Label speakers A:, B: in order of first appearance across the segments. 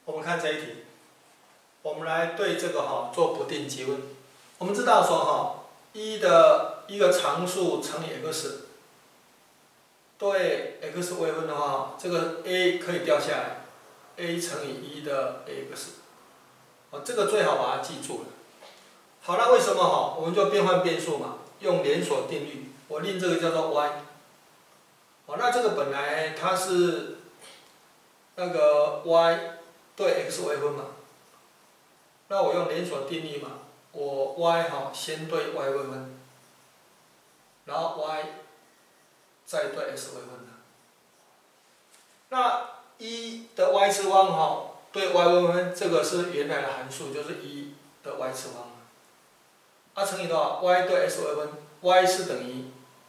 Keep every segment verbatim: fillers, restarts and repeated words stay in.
A: 我们看这一题，我们来对这个哈做不定积分。我们知道说哈，一的一个常数乘以 x， 对 x 微分的话，这个 a 可以掉下来 ，a 乘以一的 ax， 哦，这个最好把它记住了。好，那为什么哈？我们就变换变数嘛，用连锁定律，我令这个叫做 y。哦，那这个本来它是那个 y 对 x 微分嘛，那我用连锁定律嘛，我 y 哈先对 y 微分，然后 y 再对 x 微分的。那一的 y 次方哈对 y 微分，这个是原来的函数，就是一的 y 次方。啊，乘以多少 ？y 对 x 微分 ，y 是等于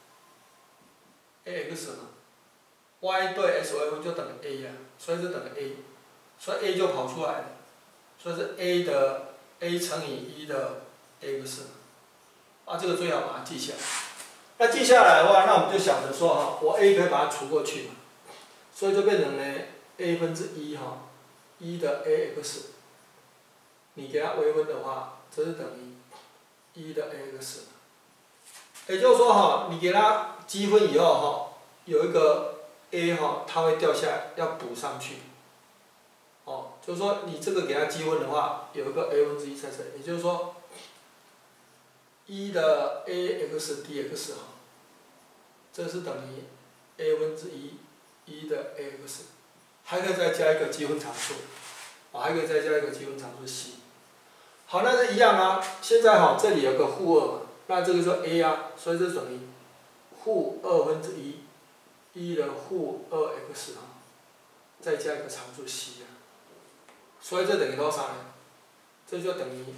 A: ax 嘛 ，y 对 x 微分就等于 a 呀，所以就等于 a， 所以 a 就跑出来了，所以是 a 的 a 乘以一的 ax， 啊，这个最好把它记下来。那记下来的话，那我们就想着说哈，我 a 可以把它除过去嘛，所以就变成呢 a 分之一哈，一的 ax， 你给它微分的话，这是等于一的 ax， 也就是说哈，你给它积分以后哈，有一个 a 哈，它会掉下来，要补上去。哦，就是说你这个给它积分的话，有一个 a 分之一在这里，也就是说一的 ax dx 哈，这是等于 a 分之一一的 ax， 还可以再加一个积分常数，啊，还可以再加一个积分常数 c。好，那是一样啊。现在哈，这里有个负二嘛，那这个就 a 啊，所以这等于负二分之一，一的负二 x 哈，再加一个常数 c 啊，所以这等于多少呢？这就等于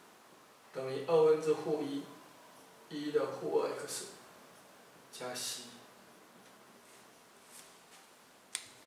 A: 等于二分之负一，一的负二 x 加 c。